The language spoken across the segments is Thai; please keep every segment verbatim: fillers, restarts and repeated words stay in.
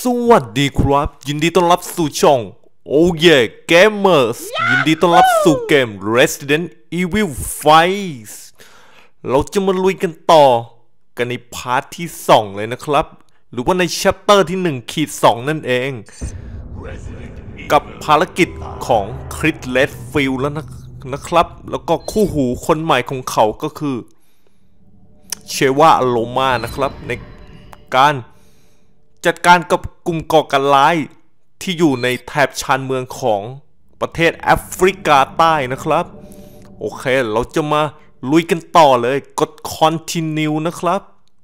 สวัสดีครับยินดีต้อนรับสู่ช่อง โอ้เย่เกมเมอร์สยินดีต้อนรับสู่เกม Resident Evil ไฟว์ เราจะมาลุยกันต่อกันในพาร์ทที่สองเลยนะครับหรือว่าใน chapter ที่หนึ่งขีดสองนั่นเองกับภารกิจของคริส เรดฟิลด์แล้วนะนะครับแล้วก็คู่หูคนใหม่ของเขาก็คือเชวาอโลมานะครับในการจัดการกับกลุ่มก่อการร้ายที่อยู่ในแถบชานเมืองของประเทศแอฟริกาใต้นะครับโอเคเราจะมาลุยกันต่อเลยกด continue นะครับ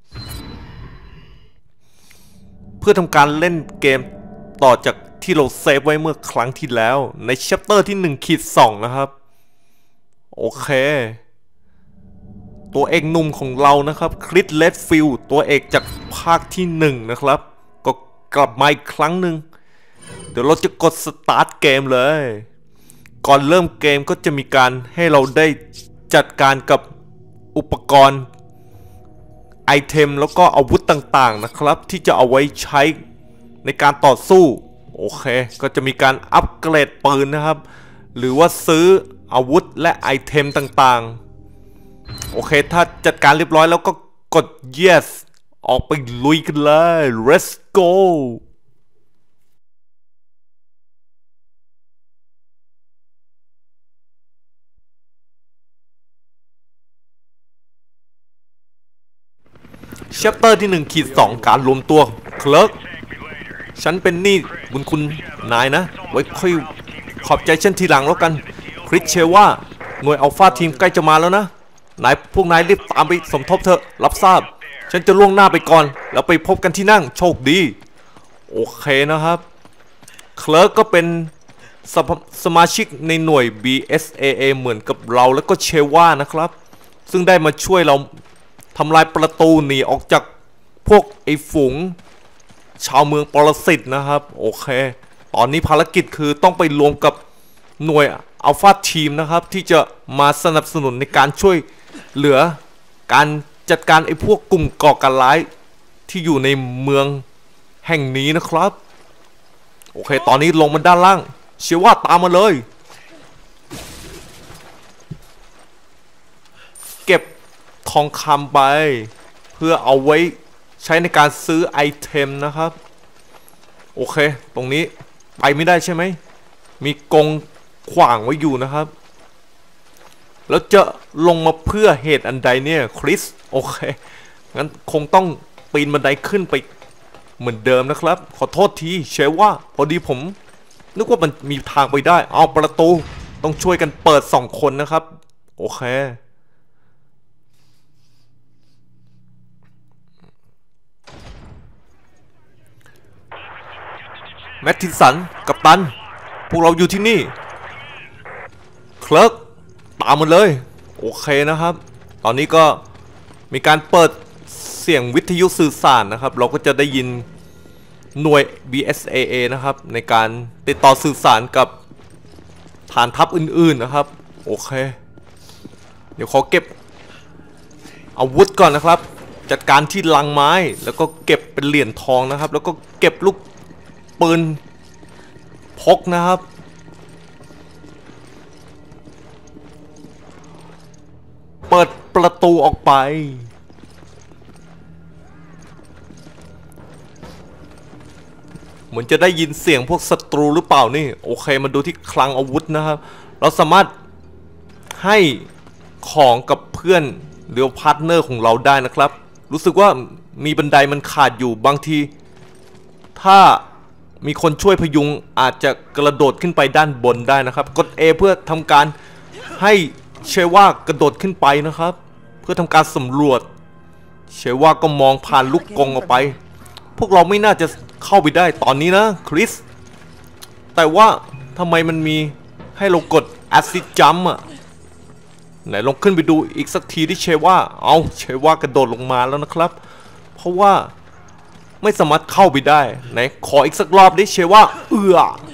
เพื่อทำการเล่นเกมต่อจากที่เราเซฟไว้เมื่อครั้งที่แล้วใน chapter ที่หนึ่งขีดสองนะครับโอเคตัวเอกหนุ่มของเรานะครับคริส เรดฟิลด์ตัวเอกจากภาคที่หนึ่งนะครับก็กลับมาอีกครั้งหนึ่งเดี๋ยวเราจะกดสตาร์ทเกมเลยก่อนเริ่มเกมก็จะมีการให้เราได้จัดการกับอุปกรณ์ไอเทมแล้วก็อาวุธต่างๆนะครับที่จะเอาไว้ใช้ในการต่อสู้โอเคก็จะมีการอัปเกรดปืนนะครับหรือว่าซื้ออาวุธและไอเทมต่างๆโอเคถ้าจัดการเรียบร้อยแล้วก็กด yes ออกไปลุยกันเลย let's go chapter ที่หนึ่งขีดสองการรวมตัวเคลิร์กฉันเป็นหนี้บุญคุณนายนะไว้ค่อยขอบใจฉันทีหลังแล้วกันคริสเชว่าหน่วยอัลฟาทีมใกล้จะมาแล้วนะนายพวกนายรีบตามไปสมทบเถอะรับทราบฉันจะล่วงหน้าไปก่อนแล้วไปพบกันที่นั่งโชคดีโอเคนะครับเคลิร์กก็เป็นส, สมาชิกในหน่วย บี เอส เอ เอ เหมือนกับเราแล้วก็เชว่านะครับซึ่งได้มาช่วยเราทำลายประตูหนีออกจากพวกไอ้ฝูงชาวเมืองปรสิตนะครับโอเคตอนนี้ภารกิจคือต้องไปรวมกับหน่วยอัลฟาทีมนะครับที่จะมาสนับสนุนในการช่วยเหลือการจัดการไอ้พวกกลุ่มก่อการร้ายที่อยู่ในเมืองแห่งนี้นะครับโอเคตอนนี้ลงมาด้านล่างเชื่อว่าตามมาเลยเก็บทองคำไปเพื่อเอาไว้ใช้ในการซื้อไอเทมนะครับโอเคตรงนี้ไปไม่ได้ใช่ไหมมีกรงขวางไว้อยู่นะครับแล้วจะลงมาเพื่อเหตุอันใดเนี่ยคริสโอเคงั้นคงต้องปีนบันไดขึ้นไปเหมือนเดิมนะครับขอโทษทีเชฟว่าพอดีผมนึกว่ามันมีทางไปได้เอาประตูต้องช่วยกันเปิดสองคนนะครับโอเคแมทธินสันกัปตันพวกเราอยู่ที่นี่เคลิร์กตามมาเลยโอเคนะครับตอนนี้ก็มีการเปิดเสียงวิทยุสื่อสารนะครับเราก็จะได้ยินหน่วย บี เอส เอ เอ นะครับในการติดต่อสื่อสารกับฐานทัพอื่นๆนะครับโอเคเดี๋ยวขอเก็บอาวุธก่อนนะครับจัดการที่ลังไม้แล้วก็เก็บเป็นเหรียญทองนะครับแล้วก็เก็บลูกปืนพกนะครับเปิดประตูออกไปเหมือนจะได้ยินเสียงพวกศัตรูหรือเปล่านี่โอเคมาดูที่คลังอาวุธนะครับเราสามารถให้ของกับเพื่อนหรือพาร์ทเนอร์ของเราได้นะครับรู้สึกว่ามีบันไดมันขาดอยู่บางทีถ้ามีคนช่วยพยุงอาจจะกระโดดขึ้นไปด้านบนได้นะครับกด A เพื่อทำการให้เชว่ากระโดดขึ้นไปนะครับเพื่อทำการสำรวจเชว่าก็มองผ่านลูกกรงออกไปพวกเราไม่น่าจะเข้าไปได้ตอนนี้นะคริสแต่ว่าทำไมมันมีให้เรากด Acid Jump อ่ะไหนลองขึ้นไปดูอีกสักทีที่เชว่าเอาเชว่ากระโดดลงมาแล้วนะครับเพราะว่าไม่สามารถเข้าไปได้ไหนขออีกสักรอบดิเชว่าเอือ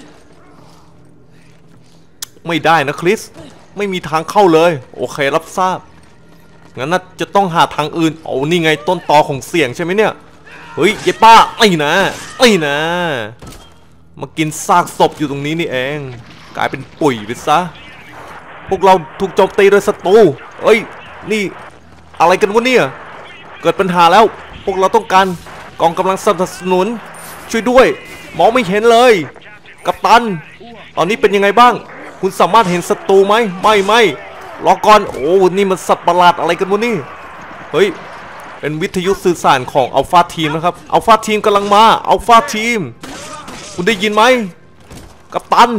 ไม่ได้นะคริสไม่มีทางเข้าเลยโอเครับทราบงั้นน่าจะต้องหาทางอื่นโอ้นี่ไงต้นตอของเสียงใช่ไหมเนี่ยเฮ้ยเย้ป้าไอ้นะไอ้นะมากินซากศพอยู่ตรงนี้นี่เองกลายเป็นปุ๋ยไปซะพวกเราถูกโจมตีโดยศัตรูเอ้ยนี่อะไรกันวะเนี่ยเกิดปัญหาแล้วพวกเราต้องการกองกำลังสนับสนุนช่วยด้วยมองไม่เห็นเลยกัปตันตอนนี้เป็นยังไงบ้างคุณสามารถเห็นศัตรูไหมไม่ไม่รอก่อนโอ้นี่มันสัตว์ประหลาดอะไรกันวะนี่เฮ้ยเป็นวิทยุสื่อสารของอัลฟาทีมนะครับอัลฟาทีมกำลังมาอัลฟาทีมคุณได้ยินไหมกัปตัน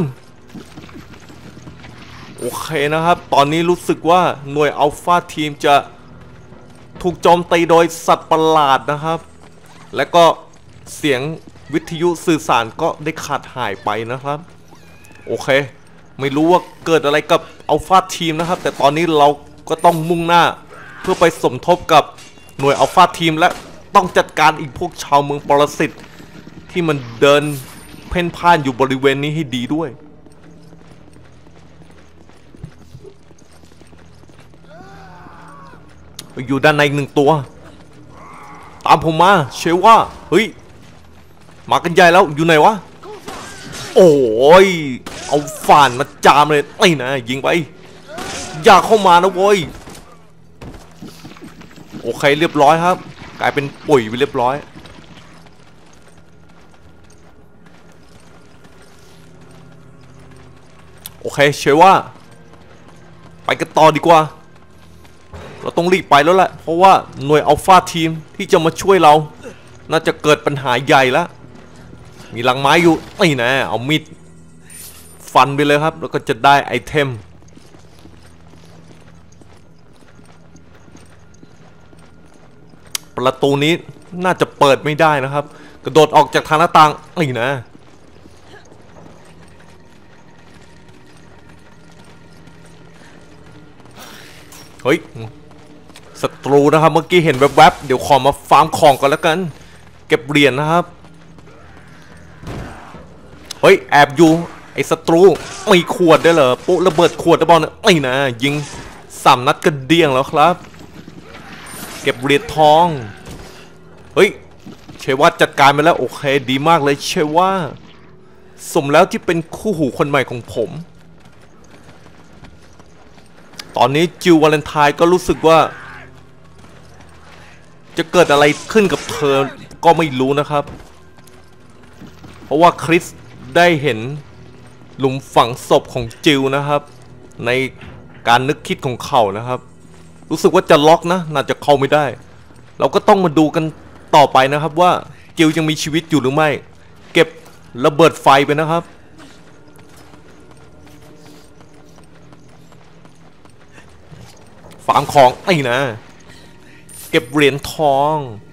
โอเคนะครับตอนนี้รู้สึกว่าหน่วยอัลฟาทีมจะถูกโจมตีโดยสัตว์ประหลาดนะครับและก็เสียงวิทยุสื่อสารก็ได้ขาดหายไปนะครับโอเคไม่รู้ว่าเกิดอะไรกับอัลฟาทีมนะครับแต่ตอนนี้เราก็ต้องมุ่งหน้าเพื่อไปสมทบกับหน่วยอัลฟาทีมและต้องจัดการอีกพวกชาวเมืองปรสิตที่มันเดินเพ่นพ่านอยู่บริเวณนี้ให้ดีด้วยอยู่ด้านในหนึ่งตัวตามผมมาเชว่าเฮ้ยมากันใหญ่แล้วอยู่ไหนวะโอ้ยเอาฝ่านมาจามเลยไอ้นะยิงไปอย่าเข้ามานะโว้ยโอเคเรียบร้อยครับกลายเป็นปุ๋ยไปเรียบร้อยโอเคเชว่าไปกันต่อดีกว่าเราต้องรีบไปแล้วแหละเพราะว่าหน่วยอัลฟาทีมที่จะมาช่วยเราน่าจะเกิดปัญหาใหญ่แล้วมีลังไม้อยู่ไอ้นะเอามีดฟันไปเลยครับแล้วก็จะได้ไอเทมประตูนี้น่าจะเปิดไม่ได้นะครับกระโดดออกจากทางหน้าต่างไอ้นะเฮ้ยศัตรูนะครับเมื่อกี้เห็นแวบๆเดี๋ยวขอมาฟาร์มของก่อนแล้วกันเก็บเหรียญนะครับเฮ้ยแอบอยู่ไอ้ศัตรูมีขวดได้เหรอปุ๊ระเบิดขวดได้บอลนะไอ้นะยิงสามนัดกระเดี่ยงแล้วครับเก็บเหรียญทองเฮ้ยเชว่าจัดการไปแล้วโอเคดีมากเลยเชว่าสมแล้วที่เป็นคู่หูคนใหม่ของผมตอนนี้จิววาเลนไทน์ก็รู้สึกว่าจะเกิดอะไรขึ้นกับเธอก็ไม่รู้นะครับเพราะว่าคริสได้เห็นหลุมฝังศพของจิวนะครับในการนึกคิดของเขานะครับรู้สึกว่าจะล็อกนะน่าจะเข้าไม่ได้เราก็ต้องมาดูกันต่อไปนะครับว่าจิวยังมีชีวิตอยู่หรือไม่เก็บระเบิดไฟไปนะครับฟาร์มของไอ้นะเก็บเหรียญทอง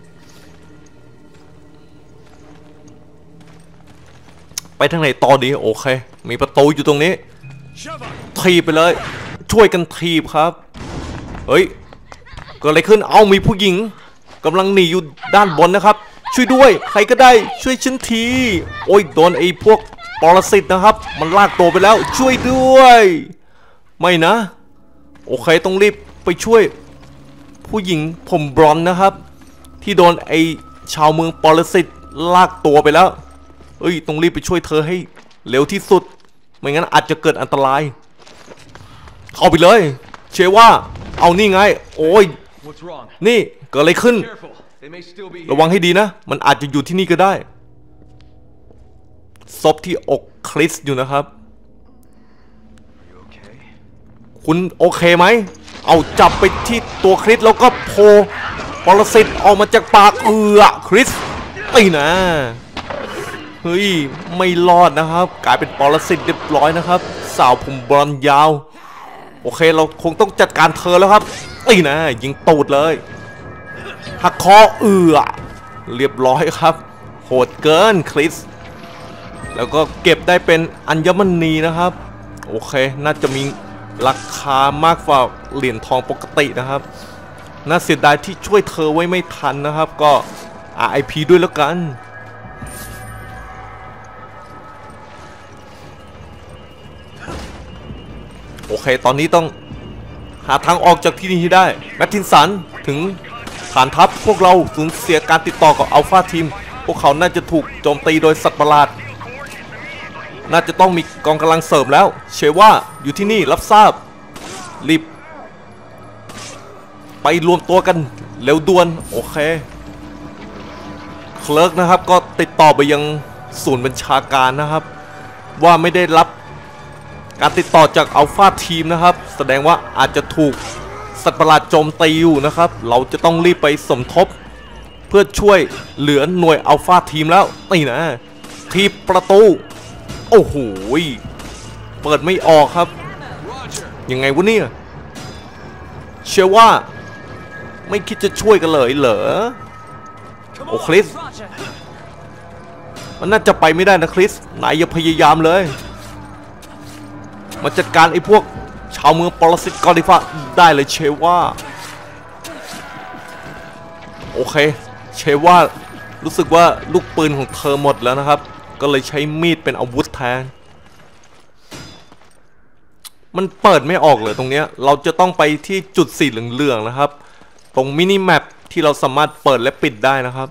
ไปทางไหนต่อดีโอเคมีประตูอยู่ตรงนี้ทีบไปเลยช่วยกันทีบครับเฮ้ยเกิดอะไรขึ้นเอามีผู้หญิงกำลังหนีอยู่ด้านบนนะครับช่วยด้วยใครก็ได้ช่วยฉันทีโอ้ยโดนไอ้พวกปรสิตนะครับมันลากตัวไปแล้วช่วยด้วยไม่นะโอเคต้องรีบไปช่วยผู้หญิงผมบรอนนะครับที่โดนไอ้ชาวเมืองปรสิตลากตัวไปแล้วเอ้ยต้องรีบไปช่วยเธอให้เร็วที่สุดไม่งั้นอาจจะเกิดอันตรายเข้าไปเลยเชว่าเอานี่ไงโอ้ยนี่เกิดอะไรขึ้นระวังให้ดีนะมันอาจจะอยู่ที่นี่ก็ได้ศพที่อกคริสอยู่นะครับคุณโอเคไหมเอาจับไปที่ตัวคริสแล้วก็โผล่ปรสิตออกมาจากปากเอือคริสไอ้นะเฮ้ยไม่รอดนะครับกลายเป็นปรสิตเรียบร้อยนะครับสาวผมบอลยาวโอเคเราคงต้องจัดการเธอแล้วครับไอ้นะยิงตูดเลยหักคอเอือเรียบร้อยครับโหดเกินคริสแล้วก็เก็บได้เป็นอัญมณีนะครับโอเคน่าจะมีราคามากกว่าเหรียญทองปกตินะครับน่าเสียดายที่ช่วยเธอไว้ไม่ทันนะครับก็ อาร์ ไอ พี ด้วยแล้วกันโอเคตอนนี้ต้องหาทางออกจากที่นี่ให้ได้แมททินสันถึงทฐานทัพพวกเราสูญเสียการติดต่อกับอัลฟาทีมพวกเขาน่าจะถูกโจมตีโดยสัตว์ประหลาดน่าจะต้องมีกองกำลังเสริมแล้วเชว่าอยู่ที่นี่รับทราบรีบไปรวมตัวกันเร็วด่วนโอเคเคลิร์กนะครับก็ติดต่อไปยังศูนย์บัญชาการนะครับว่าไม่ได้รับการติดต่อจากอัลฟาทีมนะครับแสดงว่าอาจจะถูกสัตว์ประหลาดโจมตีอยู่นะครับเราจะต้องรีบไปสมทบเพื่อช่วยเหลือหน่วยอัลฟาทีมแล้วนี่นะทีประตูโอ้โหเปิดไม่ออกครับยังไงวะเนี่ยเชื่อว่าไม่คิดจะช่วยกันเลยเหรอโอ้คริสมันน่าจะไปไม่ได้นะคริสนายอย่าพยายามเลยมาจัดการไอ้พวกชาวเมืองปรสิตกอริฟาได้เลยเชว่าโอเคเชว่ารู้สึกว่าลูกปืนของเธอหมดแล้วนะครับก็เลยใช้มีดเป็นอาวุธแทนมันเปิดไม่ออกเลยตรงเนี้ยเราจะต้องไปที่จุดสีเหลืองๆนะครับตรงมินิแมปที่เราสามารถเปิดและปิดได้นะครับ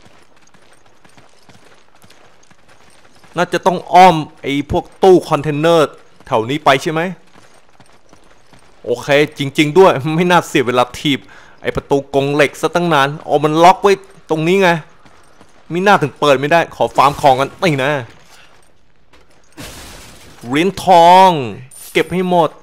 น่าจะต้องอ้อมไอ้พวกตู้คอนเทนเนอร์แถวนี้ไปใช่ไหมโอเคจริงๆด้วยไม่น่าเสียเวลาถีบไอ้ประตูกรงเหล็กซะตั้งนานอ๋อมันล็อกไว้ตรงนี้ไงมีหน้าถึงเปิดไม่ได้ขอฟาร์มของกันนี่นะเหรียญทองเก็บให้หมด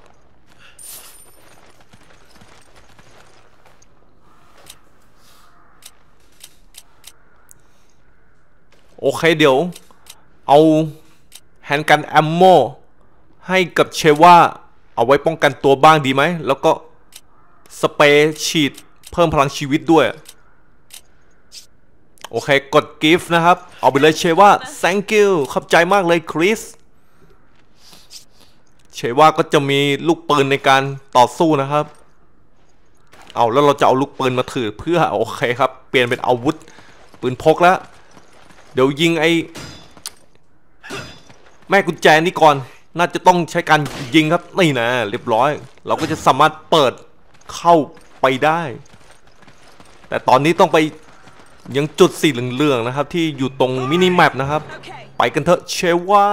โอเคเดี๋ยวเอาแฮนด์กันแอมโมให้กับเชว่าเอาไว้ป้องกันตัวบ้างดีไหมแล้วก็สเปรย์ฉีดเพิ่มพลังชีวิตด้วยโอเคกดกิฟต์นะครับเอาไปเลยเชว่า thank you ขอบใจมากเลยคริสเชว่าก็จะมีลูกปืนในการต่อสู้นะครับเอาแล้วเราจะเอาลูกปืนมาถือเพื่อโอเคครับเปลี่ยนเป็นอาวุธปืนพกแล้วเดี๋ยวยิงไอ้แม่กุญแจนี่ก่อนน่าจะต้องใช้การยิงครับนี่นะเรียบร้อยเราก็จะสามารถเปิดเข้าไปได้แต่ตอนนี้ต้องไปยังจุดสีเหลืองๆนะครับที่อยู่ตรงมินิแมปนะครับไปกันเถอะเชว่า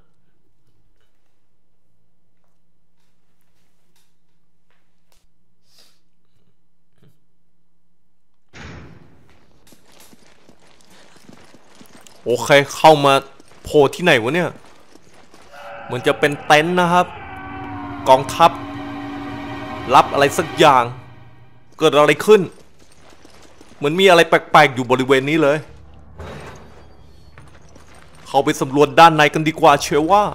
โอเคเข้ามาโผล่ที่ไหนวะเนี่ยเหมือนจะเป็นเต็นท์นะครับกองทัพรับอะไรสักอย่างเกิดอะไรขึ้นเหมือนมีอะไรแปลกๆอยู่บริเวณนี้เลยเข้าไปสำรวจด้านในกันดีกว่าเชื่อว่า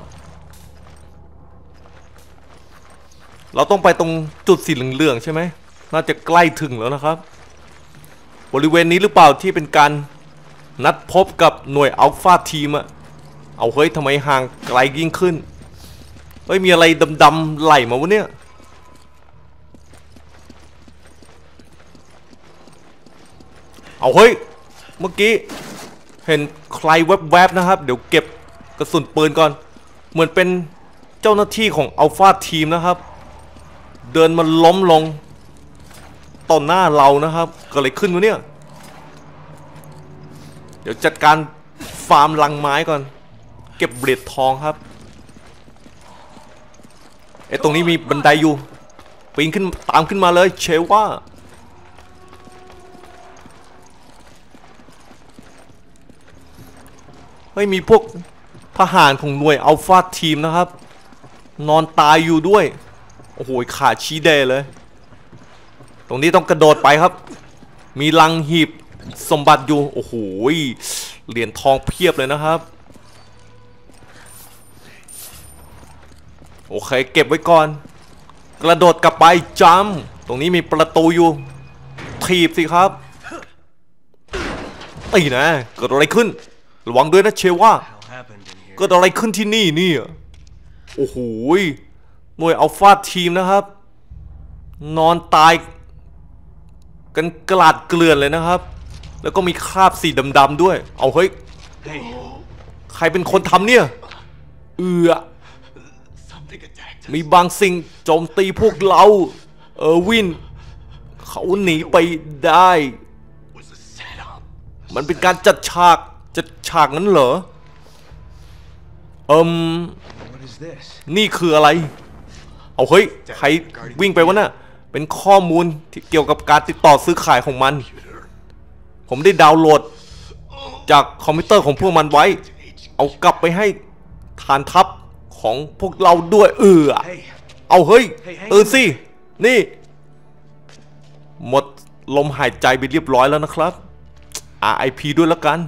เราต้องไปตรงจุดสีเหลืองๆใช่ไหมน่าจะใกล้ถึงแล้วนะครับบริเวณนี้หรือเปล่าที่เป็นการนัดพบกับหน่วยอัลฟาทีมอะเอาเฮ้ยทำไมห่างไกลยิ่งขึ้นเฮ้ยมีอะไรดำๆไหลมาวะเนี่ยเอาเฮ้ยเมื่อกี้เห็นใครแวบๆนะครับเดี๋ยวเก็บกระสุนปืนก่อนเหมือนเป็นเจ้าหน้าที่ของอัลฟาทีมนะครับเดินมาล้มลงต่อหน้าเรานะครับเกิดอะไรขึ้นวะเนี่ยเดี๋ยวจัดการฟาร์มลังไม้ก่อนเก็บเหรียญทองครับไอ้ตรงนี้มีบันไดอยู่ปีนขึ้นตามขึ้นมาเลยเชว่าเฮ้ยมีพวกทหารของหน่วยอัลฟาทีมนะครับนอนตายอยู่ด้วยโอ้โหขาชี้เดเลยตรงนี้ต้องกระโดดไปครับมีลังหีบสมบัติอยู่โอ้โหเหรียญทองเพียบเลยนะครับโอเคเก็บไว้ก่อนกระโดดกลับไปจัมตรงนี้มีประตูอยู่ถีบสิครับตีนะเกิดอะไรขึ้นระวังด้วยนะเชว่าเกิดอะไรขึ้นที่นี่นี่โอ้โหหน่วยอัลฟาทีมนะครับนอนตายกันกลาดเกลื่อนเลยนะครับแล้วก็มีคราบสีดำๆด้วยเอาเฮ้ยใครเป็นคนทำเนี่ยเอือมีบางสิ่งโจมตีพวกเราเออร์วินเขาหนีไปได้มันเป็นการจัดฉากจัดฉากนั้นเหรอเอิมนี่คืออะไรเอาเฮ้ยใครวิ่งไปวะน่ะเป็นข้อมูลที่เกี่ยวกับการติดต่อซื้อขายของมันผมได้ดาวน์โหลดจากคอมพิวเตอร์ของพวกมันไว้เอากลับไปให้ฐานทัพของพวกเราด้วยเออเอาเฮ้ยตื่นสินี่หมดลมหายใจไปเรียบร้อยแล้วนะครับ อาร์ ไอ พี ด้วยแล้วกัน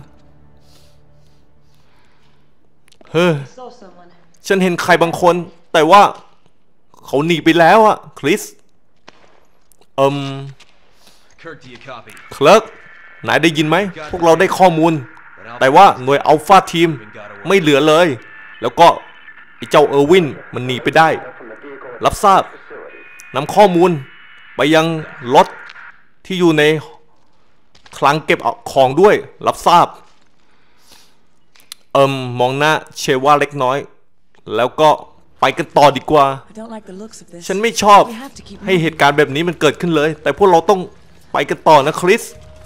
เฮ้ยฉันเห็นใครบางคนแต่ว่าเขาหนีไปแล้วอะคริสเอิมเคลิร์กนายได้ยินไหมพวกเราได้ข้อมูลแต่ว่าหน่วยอัลฟาทีมไม่เหลือเลยแล้วก็ไอ้เจ้าเออร์วินมันหนีไปได้รับทราบนำข้อมูลไปยังรถที่อยู่ในคลังเก็บของด้วยรับทราบเอิมมองหน้าเชว่าเล็กน้อยแล้วก็ไปกันต่อดีกว่าฉันไม่ชอบให้เหตุการณ์แบบนี้มันเกิดขึ้นเลยแต่พวกเราต้องไปกันต่อนะคริส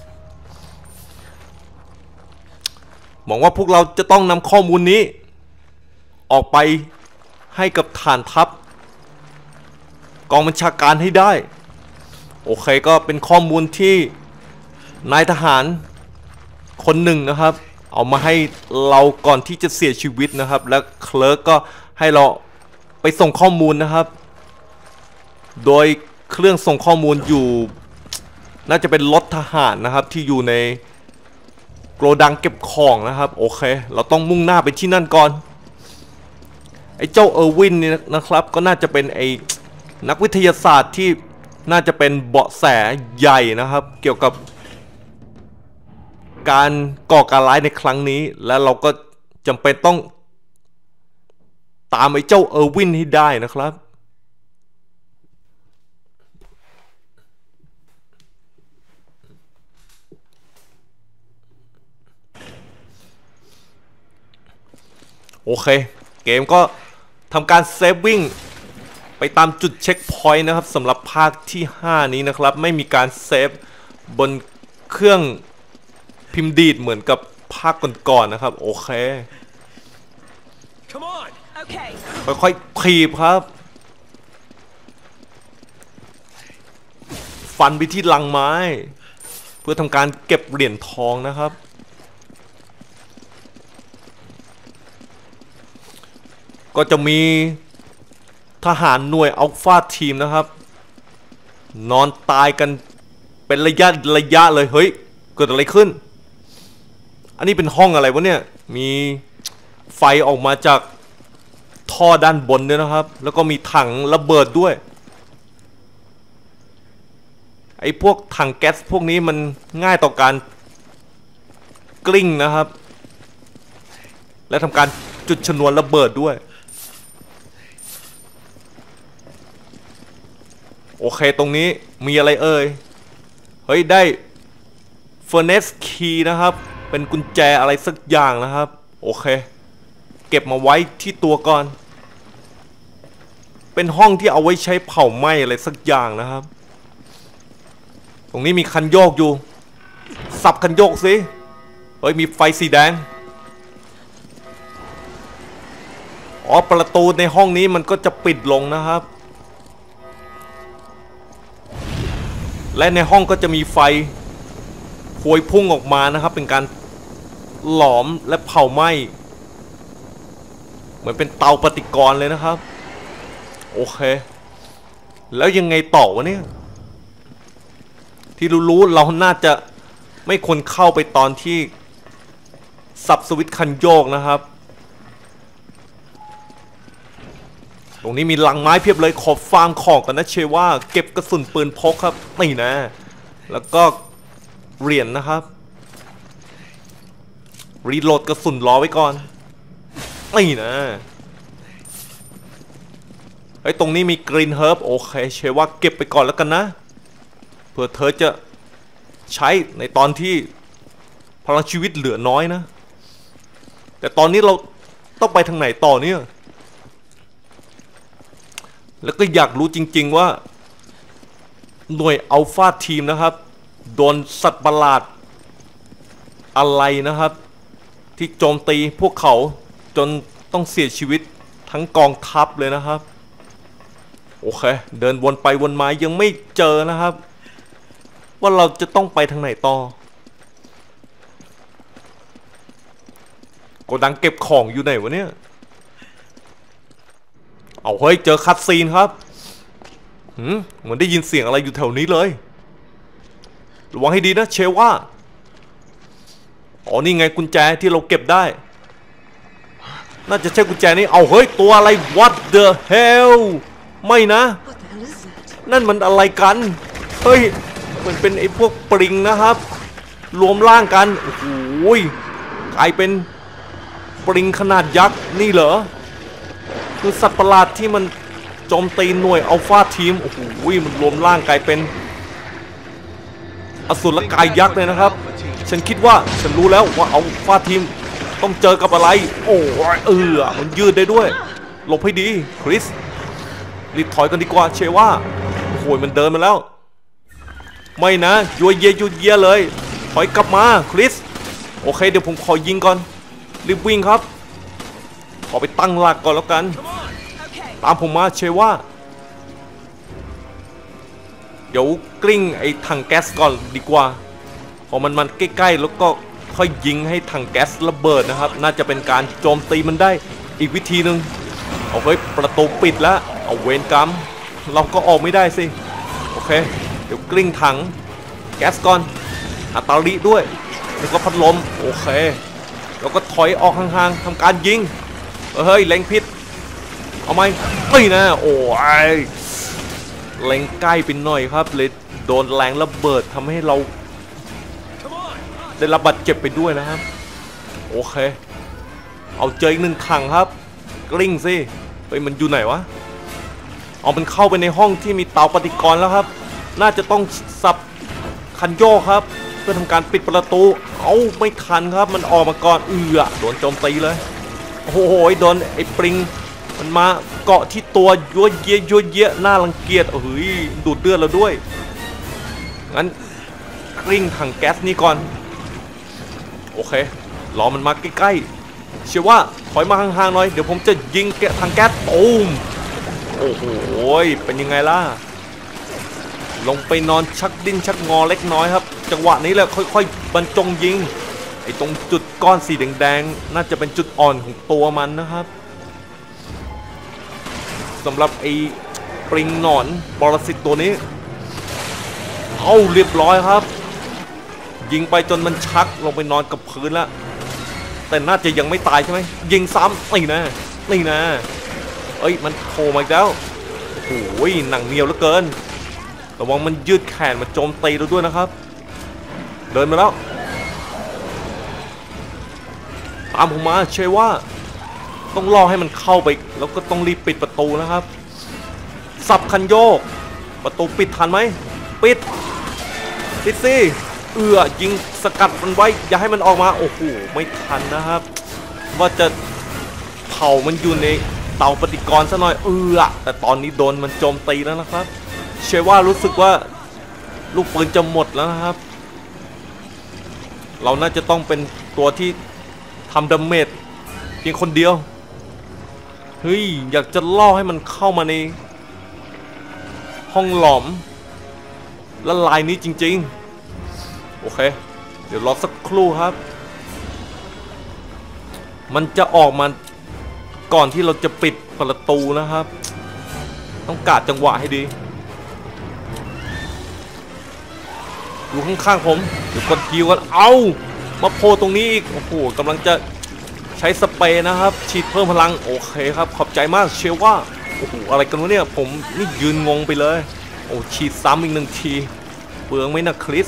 หวังว่าพวกเราจะต้องนำข้อมูลนี้ออกไปให้กับฐานทัพกองบัญชาการให้ได้โอเคก็เป็นข้อมูลที่นายทหารคนหนึ่งนะครับเอามาให้เราก่อนที่จะเสียชีวิตนะครับและเคลิร์กก็ให้เราไปส่งข้อมูลนะครับโดยเครื่องส่งข้อมูลอยู่น่าจะเป็นรถทหารนะครับที่อยู่ในโกดังเก็บของนะครับโอเคเราต้องมุ่งหน้าไปที่นั่นก่อนไอ้เจ้าเออร์วินนี่นะครับก็น่าจะเป็นไอ้นักวิทยาศาสตร์ที่น่าจะเป็นเบาะแสใหญ่นะครับเกี่ยวกับการก่อการร้ายในครั้งนี้และเราก็จำเป็นต้องตามไอ้เจ้าเออร์วินให้ได้นะครับโอเคเกมก็ทำการเซฟวิ่งไปตามจุดเช็คพอยต์นะครับสำหรับภาคที่ห้านี้นะครับไม่มีการเซฟบนเครื่องพิมพ์ดีดเหมือนกับภาคก่อนๆนะครับโอเคค่อยๆขีบครับฟันไปที่ลังไม้เพื่อทำการเก็บเหรียญทองนะครับก็จะมีทหารหน่วยอัลฟาทีมนะครับนอนตายกันเป็นระยะระยะเลยเฮ้ยเกิดอะไรขึ้นอันนี้เป็นห้องอะไรวะเนี่ยมีไฟออกมาจากท่อด้านบนด้วยนะครับแล้วก็มีถังระเบิดด้วยไอ้พวกถังแก๊สพวกนี้มันง่ายต่อการกลิ้งนะครับและทำการจุดชนวนระเบิดด้วยโอเคตรงนี้มีอะไรเอ่ยเฮ้ยได้เฟอร์เนสคีย์นะครับเป็นกุญแจอะไรสักอย่างนะครับโอเคเก็บมาไว้ที่ตัวก่อนเป็นห้องที่เอาไว้ใช้เผาไหม้อะไรสักอย่างนะครับตรงนี้มีคันโยกอยู่สับคันโยกสิเฮ้ยมีไฟสีแดงอ๋อประตูในห้องนี้มันก็จะปิดลงนะครับและในห้องก็จะมีไฟพวยพุ่งออกมานะครับเป็นการหลอมและเผาไหม้เหมือนเป็นเตาปฏิกรณ์เลยนะครับโอเคแล้วยังไงต่อวะเนี่ยที่รู้ๆเราน่าจะไม่ควรเข้าไปตอนที่สับสวิตช์คันโยกนะครับตรงนี้มีลังไม้เพียบเลยขอฟาร์มของกันนะเชว่าเก็บกระสุนปืนพกครับนี่นะแล้วก็เหรียญ น, นะครับรีโหลดกระสุนรอไว้ก่อนนี่นะไอ้ตรงนี้มีกรีนเฮิร์บโอเคเชว่าเก็บไปก่อนแล้วกันนะเพื่อเธอจะใช้ในตอนที่พลังชีวิตเหลือน้อยนะแต่ตอนนี้เราต้องไปทางไหนต่อเนี่ยแล้วก็อยากรู้จริงๆว่าหน่วยอัลฟาทีมนะครับโดนสัตว์ประหลาดอะไรนะครับที่โจมตีพวกเขาจนต้องเสียชีวิตทั้งกองทัพเลยนะครับโอเคเดินวนไปวนมายังไม่เจอนะครับว่าเราจะต้องไปทางไหนต่อโกดังเก็บของอยู่ไหนวะเนี่ยเอาเฮ้ยเจอคัตซีนครับหืมเหมือนได้ยินเสียงอะไรอยู่แถวนี้เลยระวังให้ดีนะเชว่าอ๋อนี่ไงกุญแจที่เราเก็บได้น่าจะใช่กุญแจนี้เอาเฮ้ยตัวอะไร what the hell ไม่นะนั่นมันอะไรกันเฮ้ยมันเป็นไอ้พวกปริงนะครับรวมร่างกันโอ้โหกลายเป็นปริงขนาดยักษ์นี่เหรอคือสัตว์ประหลาดที่มันโจมตีหน่วยอัลฟาทีมโอ้โหมันรวมร่างกลายเป็นอสูรกายยักษ์เลยนะครับฉันคิดว่าฉันรู้แล้วว่าอัลฟาทีมต้องเจอกับอะไรโอ้เออมันยืดได้ด้วยหลบให้ดีคริสรีบถอยกันดีกว่าเชว่าโอ้โหมันเดินมาแล้วไม่นะยัวเยยัวเยเลยถอยกลับมาคริสโอเคเดี๋ยวผมขอยิงก่อนรีบวิ่งครับขอไปตั้งหลักก่อนแล้วกันตามผมมาเชว่าเดี๋ยวกลิ้งไอ้ถังแก๊สก่อนดีกว่าพอมันมันใกล้ๆแล้วก็ค่อยยิงให้ถังแก๊สระเบิดนะครับน่าจะเป็นการโจมตีมันได้อีกวิธีหนึ่งเอาไว้ประตูปิดแล้วเอาเวรกรรมเราก็ออกไม่ได้สิโอเคเดี๋ยวกลิ้งถังแก๊สก่อนอัตราลิด้วยแล้วก็พัดลมโอเคแล้วก็ถอยออกห่างๆทำการยิงเฮ้ยเล็งพิษเอาไหมไม่นะโอ้ยเล็งใกล้ไปหน่อยครับเลยโดนแรงระเบิดทำให้เราได้รับบาดเจ็บไปด้วยนะครับโอเคเอาเจออีกหนึ่งถังครับกลิ้งสิไปมันอยู่ไหนวะเอามันเข้าไปในห้องที่มีเตาปฏิกรณ์แล้วครับน่าจะต้องสับคันโยกครับเพื่อทำการปิดประตูเอาไม่ทันครับมันออกมาก่อนเอือโดนโจมตีเลยโอ้โหโดนไอ้ปริงมันมาเกาะที่ตัวยั่วเยะยั่วเยะน่ารังเกียจเฮ้ยดูดเลือดเราด้วยงั้นกลิ้งถังแก๊สนี้ก่อนโอเครอมันมาใกล้ๆเชื่อว่าถอยมาห่างๆหน่อยเดี๋ยวผมจะยิงแกะถังแก๊สตูมโอ้โหเป็นยังไงล่ะลงไปนอนชักดิ้นชักงอเล็กน้อยครับจังหวะนี้แหละค่อยๆบรรจงยิงไอ้ตรงจุดก้อนสีแดงๆน่าจะเป็นจุดอ่อนของตัวมันนะครับสำหรับไอ้ปริงหนอนปรสิตตัวนี้เอาเรียบร้อยครับยิงไปจนมันชักลงไปนอนกับพื้นแล้วแต่น่าจะยังไม่ตายใช่ไหมยิงซ้ำนี่นะนี่นะเอ้ยมันโผล่มาอีกแล้วโอ้ยหนังเหนียวเหลือเกินระวังมันยืดแขนมาโจมตีเราด้วยนะครับเดินมาแล้วตามผมมาเชื่อว่าต้องรอให้มันเข้าไปแล้วก็ต้องรีบปิดประตูนะครับสับคันโยกประตูปิดทันไหมปิดปิดสิเอื้อยิงสกัดมันไว้อย่าให้มันออกมาโอ้โหไม่ทันนะครับว่าจะเผามันอยู่ในเตาปฏิกรณ์ซะหน่อยเอื้อแต่ตอนนี้โดนมันโจมตีแล้วนะครับเชื่อว่ารู้สึกว่าลูกปืนจะหมดแล้วนะครับเราน่าจะต้องเป็นตัวที่ทำดาเมจเพียงคนเดียวเฮ้ยอยากจะล่อให้มันเข้ามาในห้องหลอมละลายนี้จริงๆโอเคเดี๋ยวรอสักครู่ครับมันจะออกมาก่อนที่เราจะปิดประตูนะครับต้องกะจังหวะให้ดีอยู่ข้างๆผมเดี๋ยวกดฮิวกันเอามาโผล่ตรงนี้อีกโอ้โหกำลังจะใช้สเปรย์นะครับฉีดเพิ่มพลังโอเคครับขอบใจมากเชื่อว่าโอ้โหอะไรกันวะเนี่ยผมนี่ยืนงงไปเลยโอ้ฉีดซ้ำอีกหนึ่งทีเปลืองไหมนะคริส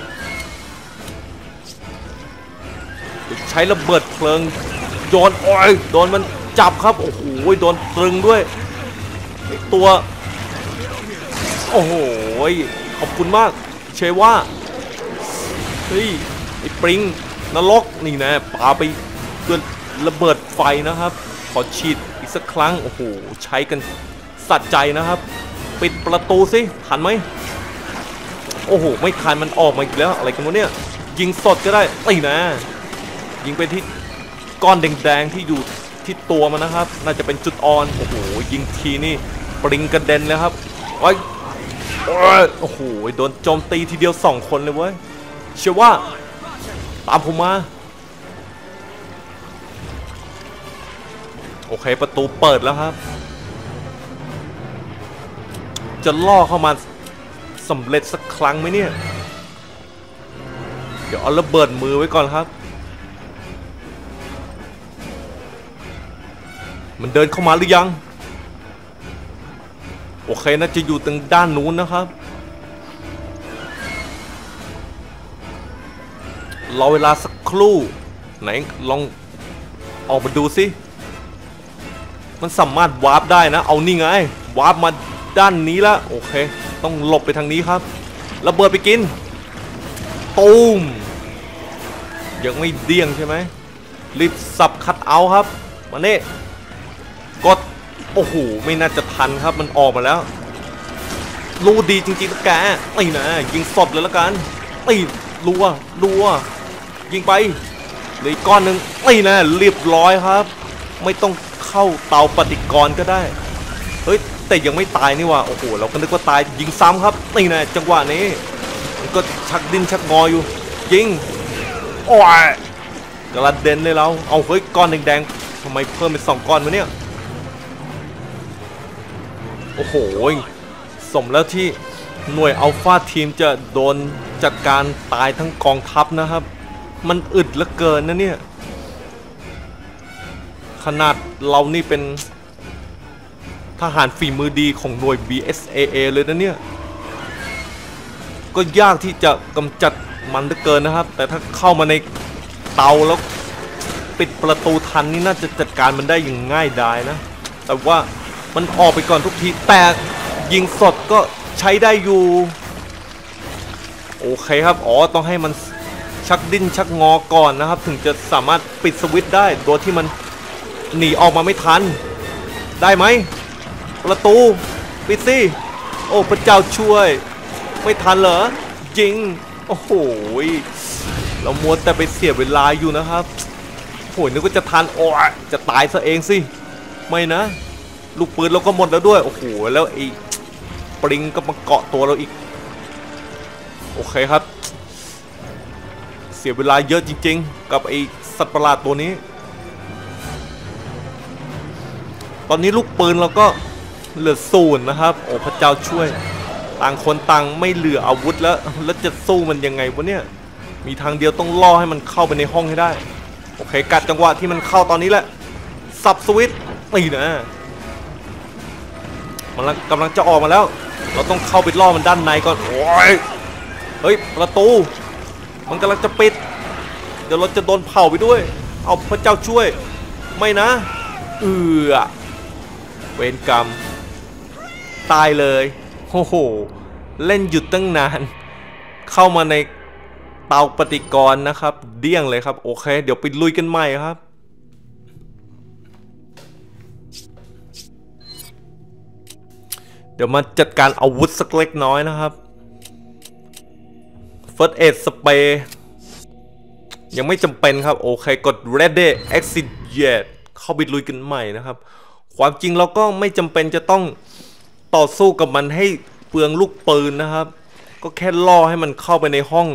ใช้ระเบิดเพลิงโดนโอ้ยโดนมันจับครับโอ้โหโดนตรึงด้วยตัวโอ้โหขอบคุณมากเชื่อว่าเฮ้ยไอ้ปริงนรกนี่นะปาไปด้วยระเบิดไฟนะครับขอฉีดอีกสักครั้งโอ้โหใช้กันสัใจนะครับปิดประตูสิทันไหมโอ้โหไม่ทันมันออกมาอีกแล้วอะไรกันวะเนี่ยยิงสดก็ได้ไอ้นะยิงไปที่ก้อนแดงๆที่อยู่ที่ตัวมันนะครับน่าจะเป็นจุดอ่อนโอ้โหยิงทีนี่ปริงกระเด็นเลยครับโอ้ยโอ้โหโดนโจมตีทีเดียวสองคนเลยเว้ยเชื่อว่าตามผมมาโอเคประตูเปิดแล้วครับจะล่อเข้ามาสำเร็จสักครั้งไหมเนี่ยเดี๋ยวเอาระเบิดมือไว้ก่อนครับมันเดินเข้ามาหรือยังโอเคนะจะอยู่ตรงด้านนู้นนะครับรอเวลาสักครู่ไหนลองออกมาดูสิมันสามารถวาร์ปได้นะเอานี่ไงวาร์ปมาด้านนี้แล้วโอเคต้องหลบไปทางนี้ครับระเบิดไปกินตูมยังไม่เดี้ยงใช่ไหมรีบสับคัดเอาครับมาเน่กดโอ้โหไม่น่าจะทันครับมันออกมาแล้วรู้ดีจริงๆแกไอ้นะยิงสดเลยละกันไอ้รัวรัวยิงไปเลยก้อนหนึ่งไอ้นะเรียบร้อยครับไม่ต้องเข้าเตาปฏิกรณ์ก็ได้เฮ้ยแต่ยังไม่ตายนี่ว่ะโอ้โหเราก็นึกว่าตายยิงซ้ำครับนี่นะจังหวะนี้มันก็ชักดิ้นชักงออยู่ยิงโอ้ยกระเด็นเลยเราเอาเฮ้ยก้อนแดงๆทำไมเพิ่มเป็นสองก้อนมาเนี่ยโอ้โหสมแล้วที่หน่วยอัลฟาทีมจะโดนจัดการตายทั้งกองทัพนะครับมันอึดเหลือเกินนะเนี่ยขนาดเรานี่เป็นทหารฝีมือดีของหน่วย บี เอส เอ เอ เลยนะเนี่ยก็ยากที่จะกำจัดมันเหลือเกินนะครับแต่ถ้าเข้ามาในเตาแล้วปิดประตูทันนี่น่าจะจัดการมันได้อย่างง่ายดายนะแต่ว่ามันออกไปก่อนทุกทีแต่ยิงสดก็ใช้ได้อยู่โอเคครับอ๋อต้องให้มันชักดิ้นชักงอก่อนนะครับถึงจะสามารถปิดสวิตช์ได้โดยที่มันหนีออกมาไม่ทันได้ไหมประตูปิดสิโอ้พระเจ้าช่วยไม่ทันเหรอยิงโอ้โหเรามัวแต่ไปเสียเวลาอยู่นะครับโอ้ยนึกว่าจะทันโอ้จะตายซะเองสิไม่นะลูกปืนเราก็หมดแล้วด้วยโอ้โหแล้วไอ้ปริงก็มาเกาะตัวเราอีกโอเคครับเสียเวลาเยอะจริงๆกับไอ้สัตว์ประหลาดตัวนี้ตอนนี้ลูกปืนเราก็เหลือศูนย์นะครับโอ้พระเจ้าช่วยต่างคนต่างไม่เหลืออาวุธแล้วแล้วจะสู้มันยังไงวะเนี่ยมีทางเดียวต้องล่อให้มันเข้าไปในห้องให้ได้โอเคกัดจังหวะที่มันเข้าตอนนี้แหละสับสวิตช์นี่นะมันกำลังจะออกมาแล้วเราต้องเข้าไปล่อมันด้านในก่อนโอ้ยเฮ้ยประตูมันกำลังจะปิดเดี๋ยวเราจะโดนเผาไปด้วยเอาพระเจ้าช่วยไม่นะเอือเวรกรรมตายเลยโอ้โหเล่นหยุดตั้งนานเข้ามาในเตาปฏิกรณ์นะครับเดี้ยงเลยครับโอเคเดี๋ยวไปลุยกันใหม่ครับเดี๋ยวมาจัดการอาวุธสักเล็กน้อยนะครับ First Aid Spray ยังไม่จำเป็นครับโอเคกด Ready Exit Yet เข้าไปลุยกันใหม่นะครับความจริงเราก็ไม่จำเป็นจะต้องต่อสู้กับมันให้เปลืองลูกปืนนะครับก็แค่ล่อให้มันเข้าไปในห้อง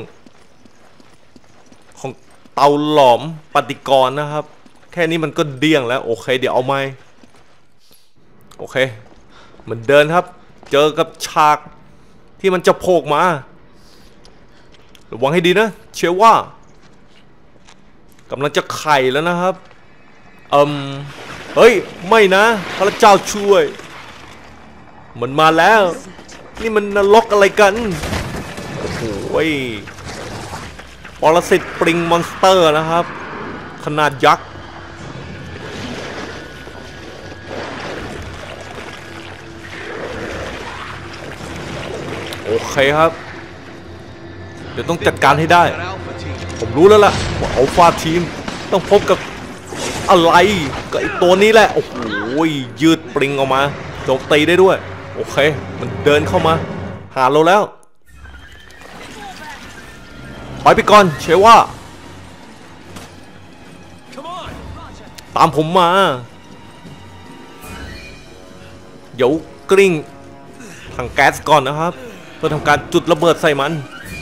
ของเตาหลอมปฏิกรณ์นะครับแค่นี้มันก็เดี้ยงแล้วโอเคเดี๋ยวเอาไหมโอเคเหมือนเดินครับเจอกับฉากที่มันจะโผล่มาระวังให้ดีนะเชื่อว่ากำลังจะไข่แล้วนะครับเอิมเฮ้ยไม่นะพระเจ้าช่วยมันมาแล้วนี่มันนรกอะไรกันโอ้โหปรสิตปริงมอนสเตอร์นะครับขนาดยักษ์โอเคครับเดี๋ยวต้องจัดการให้ได้ผมรู้แล้วล่ะว่าอัลฟาทีมต้องพบกับอะไรกับไอ้ตัวนี้แหละโอ้โหยืดปริงออกมาโจมตีได้ด้วยโอเคมันเดินเข้ามาหาเราแล้วปอยไปก่อนเชว่าตามผมมาเดี๋ยวกลิ้งถังแก๊สก่อนนะครับเพื่อทำการจุดระเบิดใส่มัน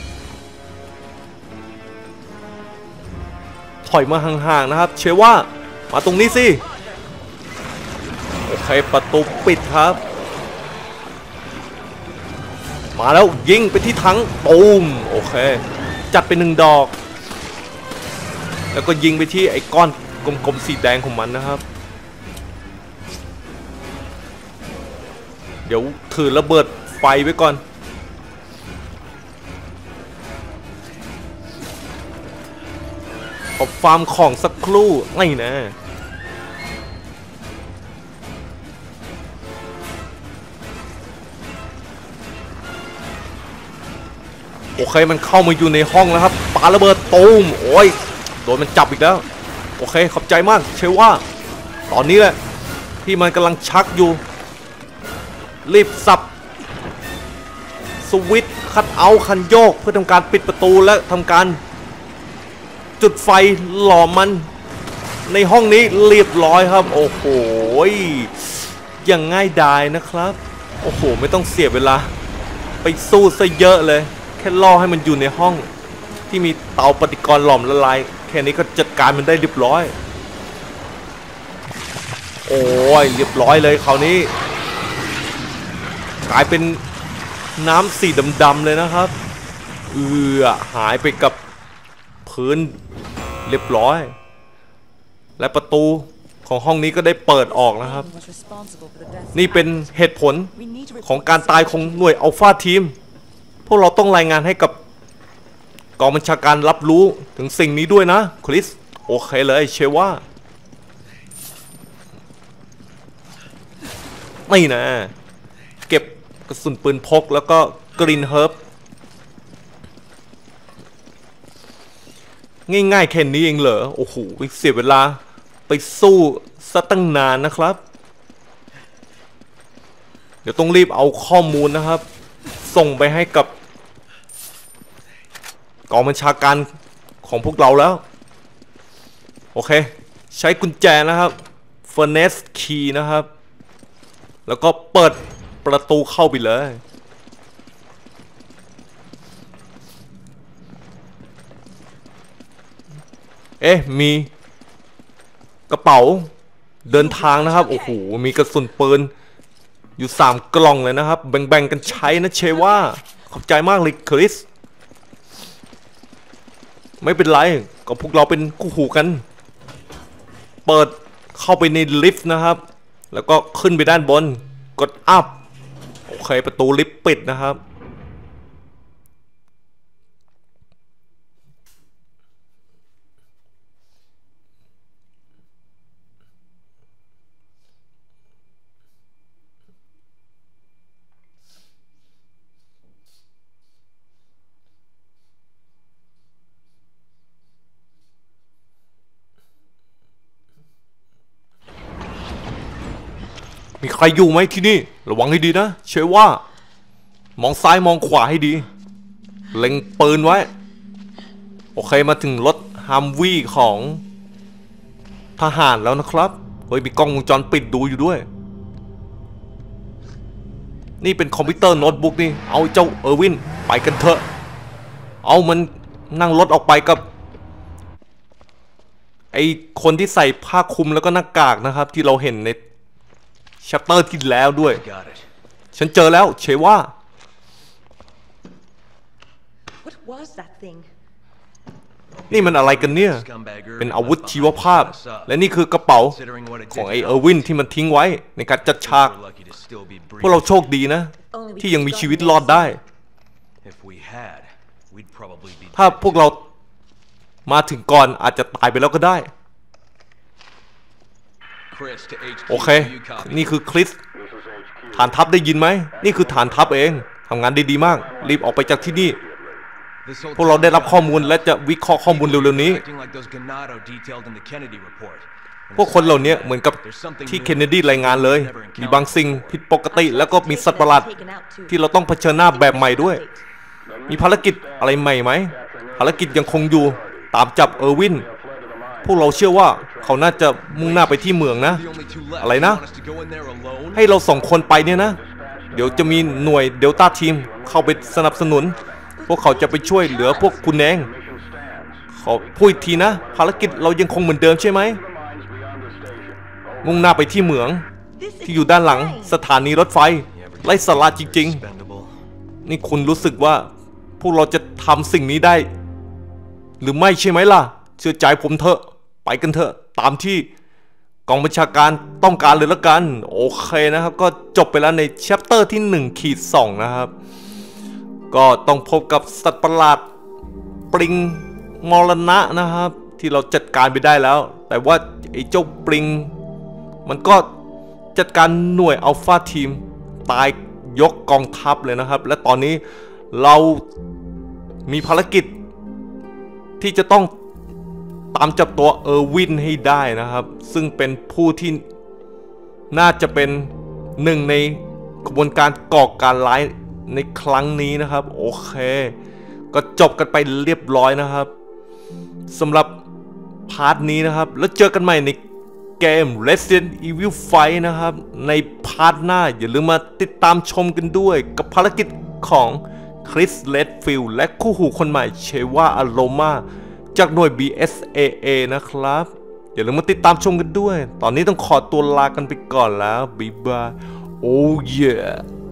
ถอยมาห่างๆนะครับเชว่ามาตรงนี้สิโอเคประตูปิดครับมาแล้วยิงไปที่ถังตูมโอเคจัดไปหนึ่งดอกแล้วก็ยิงไปที่ไอ้ก้อนกลมๆสีแดงของมันนะครับเดี๋ยวถือระเบิดไฟไว้ก่อนขอฟาร์มของสักครู่ไม่นะโอเคมันเข้ามาอยู่ในห้องแล้วครับปาระเบิดตูมโอ้ยโดนมันจับอีกแล้วโอเคขอบใจมากเชื่อว่าตอนนี้แหละที่มันกำลังชักอยู่รีบสับสวิตช์คัดเอาท์คันโยกเพื่อทำการปิดประตูและทำการจุดไฟหล่อมันในห้องนี้เรียบร้อยครับโอ้โหยังง่ายดายนะครับโอ้โหไม่ต้องเสียเวลาไปสู้ซะเยอะเลยแค่ล่อให้มันอยู่ในห้องที่มีเตาปฏิกรณ์หลอมละลายแค่นี้ก็จัดการมันได้เรียบร้อยโอ้ยเรียบร้อยเลยคราวนี้กลายเป็นน้ำสีดำๆเลยนะครับเอือหายไปกับพื้นเรียบร้อยและประตูของห้องนี้ก็ได้เปิดออกนะครับนี่เป็นเหตุผลของการตายของหน่วยอัลฟาทีมพวกเราต้องรายงานให้กับกองบัญชาการรับรู้ถึงสิ่งนี้ด้วยนะคริสโอเคเลยเชว่าไม่นะเก็บกระสุนปืนพกแล้วก็กรีนเฮิร์บง่ายๆแค่นี้เองเหรอโอ้โหเสียเวลาไปสู้ซะตั้งนานนะครับเดี๋ยวต้องรีบเอาข้อมูลนะครับส่งไปให้กับกองบัญชาการของพวกเราแล้วโอเคใช้กุญแจนะครับ Furnace Key นะครับแล้วก็เปิดประตูเข้าไปเลยเอ๊ะมีกระเป๋าเดินทางนะครับโอ้โหมีกระสุนปืนอยู่สามกล่องเลยนะครับแบ่งๆกันใช้นะเชว่าขอบใจมากเลยคริสไม่เป็นไรก็พวกเราเป็นคู่หูกันเปิดเข้าไปในลิฟต์นะครับแล้วก็ขึ้นไปด้านบนกดอัพโอเคประตูลิฟต์ปิดนะครับมีใครอยู่ไหมที่นี่ระวังให้ดีนะเชื่อว่ามองซ้ายมองขวาให้ดีเล็งปืนไว้โอเคมาถึงรถฮัมวี่ของทหารแล้วนะครับเฮ้ยมีกล้องวงจรปิดดูอยู่ด้วยนี่เป็นคอมพิวเตอร์โน้ตบุ๊กนี่เอาเจ้าเออร์วินไปกันเถอะเอามันนั่งรถออกไปกับไอคนที่ใส่ผ้าคลุมแล้วก็หน้ากากนะครับที่เราเห็นในชัปเตอร์ที่แล้วด้วยฉันเจอแล้วเชว่านี่มันอะไรกันเนี่ยเป็นอาวุธชีวภาพและนี่คือกระเป๋าของไอเออร์วินที่มันทิ้งไว้ในการจัดฉากพวกเราโชคดีนะที่ยังมีชีวิตรอดได้ถ้าพวกเรามาถึงก่อนอาจจะตายไปแล้วก็ได้โอเคนี่คือคริสฐานทัพได้ยินไหมนี่คือฐานทัพเองทำงานได้ดีมากรีบออกไปจากที่นี่พวกเราได้รับข้อมูลและจะวิเคราะห์ข้อมูลเร็วๆนี้พวกคนเหล่านี้เหมือนกับที่เคนเนดีรายงานเลยมีบางสิ่งผิดปกติแล้วก็มีสัตว์ประหลาดที่เราต้องเผชิญหน้าแบบใหม่ด้วยมีภารกิจอะไรใหม่ไหมภารกิจยังคงอยู่ตามจับเออร์วินพวกเราเชื่อว่าเขาน่าจะมุ่งหน้าไปที่เมืองนะอะไรนะให้เราสองคนไปเนี่ยนะเดี๋ยวจะมีหน่วยเดลต้าทีมเข้าไปสนับสนุนพวกเขาจะไปช่วยเหลือพวกคุณเองขอพูดอีกทีนะภารกิจเรายังคงเหมือนเดิมใช่ไหมมุ่งหน้าไปที่เหมืองที่อยู่ด้านหลังสถานีรถไฟไร้สาระจริงๆนี่คุณรู้สึกว่าพวกเราจะทำสิ่งนี้ได้หรือไม่ใช่ไหมล่ะเชื่อใจผมเถอะไปกันเถอะตามที่กองบัญชาการต้องการเลยละกันโอเคนะครับก็จบไปแล้วในแชปเตอร์ที่หนึ่งขีดสองนะครับก็ต้องพบกับสัตว์ประหลาดปริงมรณะนะครับที่เราจัดการไปได้แล้วแต่ว่าไอ้เจ้าปริงมันก็จัดการหน่วยอัลฟาทีมตายยกกองทัพเลยนะครับและตอนนี้เรามีภารกิจที่จะต้องตามจับตัวเออร์วินให้ได้นะครับซึ่งเป็นผู้ที่น่าจะเป็นหนึ่งในขบวนการก่อการร้ายในครั้งนี้นะครับโอเคก็จบกันไปเรียบร้อยนะครับสำหรับพาร์ทนี้นะครับแล้วเจอกันใหม่ในเกม Resident Evil ไฟว์ นะครับในพาร์ทหน้าอย่าลืมมาติดตามชมกันด้วยกับภารกิจของคริส เรดฟิลด์และคู่หูคนใหม่เชวา อโรมาจากหน่วย บี เอส เอ เอ นะครับอย่าลืมมาติดตามชมกันด้วยตอนนี้ต้องขอตัวลากันไปก่อนแล้วบ๊ายบายโอ้เย่